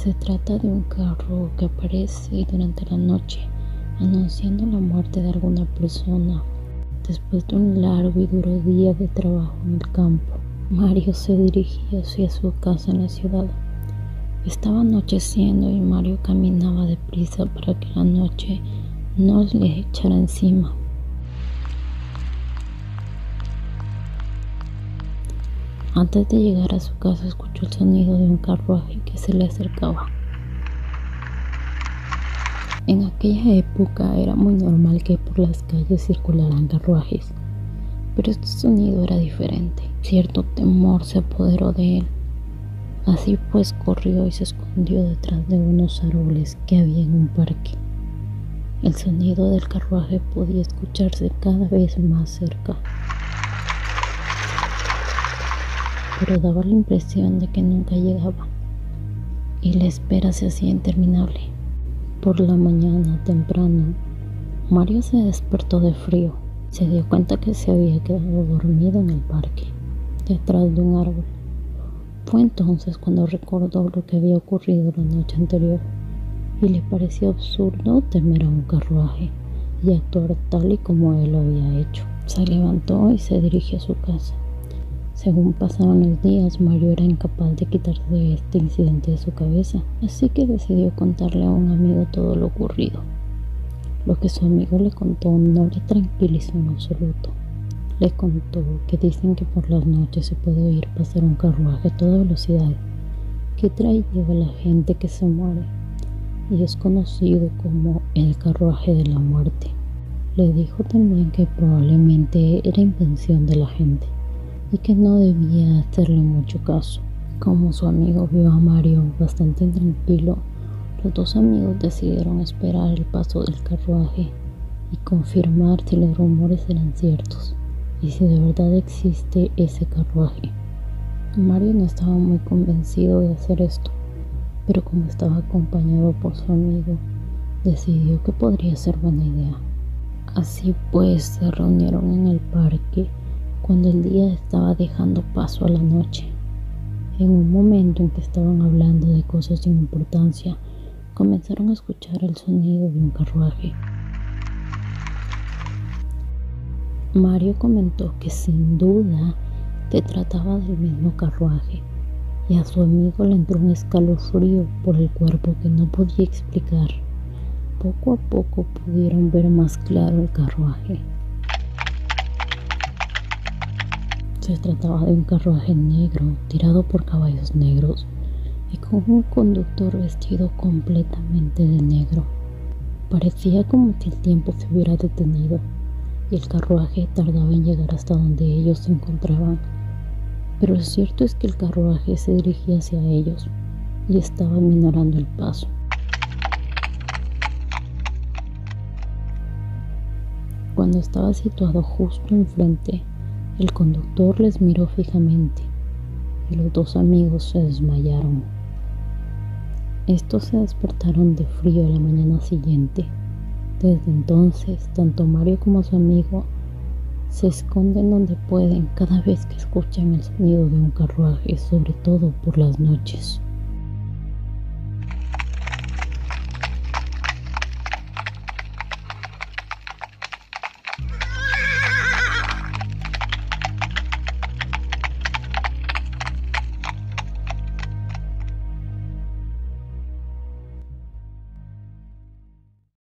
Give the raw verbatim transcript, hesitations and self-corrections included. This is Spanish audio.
Se trata de un carro que aparece durante la noche, anunciando la muerte de alguna persona. Después de un largo y duro día de trabajo en el campo, Mario se dirigía hacia su casa en la ciudad. Estaba anocheciendo y Mario caminaba deprisa para que la noche no le echara encima. Antes de llegar a su casa, escuchó el sonido de un carruaje que se le acercaba. En aquella época era muy normal que por las calles circularan carruajes, pero este sonido era diferente. Cierto temor se apoderó de él. Así pues corrió y se escondió detrás de unos árboles que había en un parque. El sonido del carruaje podía escucharse cada vez más cerca, pero daba la impresión de que nunca llegaba, y la espera se hacía interminable. Por la mañana temprano, Mario se despertó de frío. Se dio cuenta que se había quedado dormido en el parque, detrás de un árbol. Fue entonces cuando recordó lo que había ocurrido la noche anterior, y le pareció absurdo temer a un carruaje y actuar tal y como él lo había hecho. Se levantó y se dirigió a su casa. Según pasaban los días, Mario era incapaz de quitarse este incidente de su cabeza, así que decidió contarle a un amigo todo lo ocurrido. Lo que su amigo le contó no le tranquilizó en absoluto. Le contó que dicen que por las noches se puede oír pasar un carruaje a toda velocidad que trae y lleva a la gente que se muere, y es conocido como el carruaje de la muerte. Le dijo también que probablemente era invención de la gente y que no debía hacerle mucho caso. Como su amigo vio a Mario bastante intranquilo, los dos amigos decidieron esperar el paso del carruaje y confirmar si los rumores eran ciertos y si de verdad existe ese carruaje. Mario no estaba muy convencido de hacer esto, pero como estaba acompañado por su amigo, decidió que podría ser buena idea. Así pues, se reunieron en el parque cuando el día estaba dejando paso a la noche. En un momento en que estaban hablando de cosas sin importancia, comenzaron a escuchar el sonido de un carruaje. Mario comentó que sin duda se trataba del mismo carruaje, y a su amigo le entró un escalofrío por el cuerpo que no podía explicar. Poco a poco pudieron ver más claro el carruaje. Se trataba de un carruaje negro, tirado por caballos negros, y con un conductor vestido completamente de negro. Parecía como si el tiempo se hubiera detenido, y el carruaje tardaba en llegar hasta donde ellos se encontraban. Pero lo cierto es que el carruaje se dirigía hacia ellos, y estaba minorando el paso. Cuando estaba situado justo enfrente, el conductor les miró fijamente y los dos amigos se desmayaron. Estos se despertaron de frío a la mañana siguiente. Desde entonces, tanto Mario como su amigo se esconden donde pueden cada vez que escuchan el sonido de un carruaje, sobre todo por las noches.